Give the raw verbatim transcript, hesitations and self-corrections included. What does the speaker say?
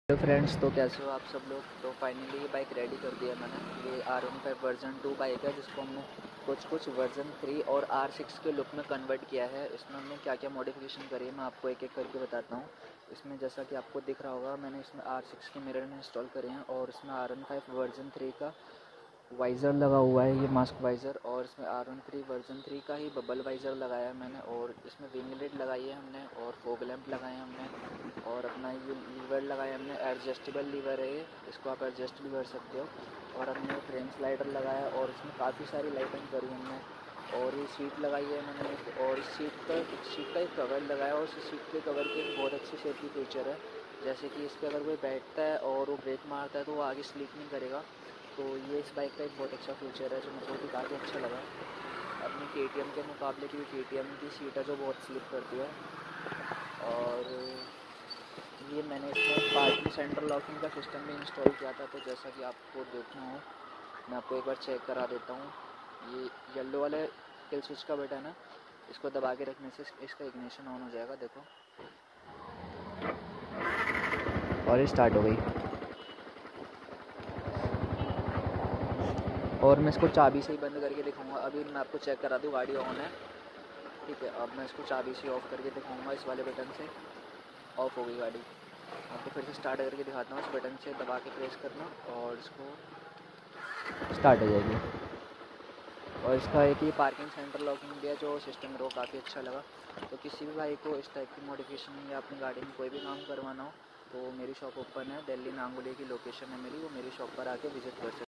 Hello friends, तो कैसे हो आप सब लोग। तो फाइनली ये बाइक रेडी कर दिया मैंने। ये R one five version two bike है, जिसको हमने कुछ कुछ वर्जन थ्री और आर सिक्स के लुक में कन्वर्ट किया है। इसमें हमने क्या क्या मॉडिफिकेशन करी है मैं आपको एक एक करके बताता हूँ। इसमें जैसा कि आपको दिख रहा होगा, मैंने इसमें आर सिक्स के मिरर इंस्टॉल करे हैं और इसमें R one five version three का वाइज़र लगा हुआ है, ये मास्क वाइज़र। और इसमें R one three version three का ही बबल वाइज़र लगाया है मैंने। और इसमें विंग लाइट लगाई है हमने और फॉग लैंप लगाए हैं हमने। और अपना ये लीवर लगाया हमने, एडजस्टेबल लीवर है ये, इसको आप एडजस्ट भी कर सकते हो। और हमने फ्रेम स्लाइडर लगाया और इसमें काफ़ी सारी लाइटिंग करी हमने। और ये सीट लगाई है मैंने एक, और इस सीट का सीट का एक कवर लगाया और इस सीट के कवर के एक बहुत अच्छी सेफ्टी फीचर है। जैसे कि इस पर अगर कोई बैठता है और वो ब्रेक मारता है तो वो आगे स्लिप नहीं करेगा। तो ये इस बाइक का एक बहुत अच्छा फीचर है जो मुझे भी काफ़ी अच्छा लगा। अपनी के टी एम के मुकाबले की के टी एम की सीट है जो बहुत स्लिप करती है। और ये मैंने इसमें पार्किंग सेंटर लॉकिंग का सिस्टम भी इंस्टॉल किया था। तो जैसा कि आपको देखना हो, मैं आपको एक बार चेक करा देता हूँ। ये येलो वाले किल स्विच का बटन है, इसको दबा के रखने से इसका इग्निशन ऑन हो जाएगा। देखो, और ये स्टार्ट हो गई। और मैं इसको चाबी से ही बंद करके दिखाऊंगा। अभी मैं आपको चेक करा दूँ, गाड़ी ऑन है, ठीक है। अब मैं इसको चाबी से ऑफ़ करके दिखाऊंगा, इस वाले बटन से ऑफ़ हो गई गाड़ी। आपको फिर से स्टार्ट करके दिखाता हूँ, इस बटन से दबा के प्रेस करना और इसको स्टार्ट हो जाएगी। और इसका एक ही पार्किंग सेंटर लॉकिंग भी है जो सिस्टम मेरे को काफ़ी अच्छा लगा। तो किसी भी भाई को इस टाइप की मॉडिफिकेशन या अपनी गाड़ी में कोई भी काम करवाना हो तो मेरी शॉप ओपन है, दिल्ली नांगोली की लोकेशन है मेरी, वो मेरी शॉप पर आके विज़िट कर सकते हैं।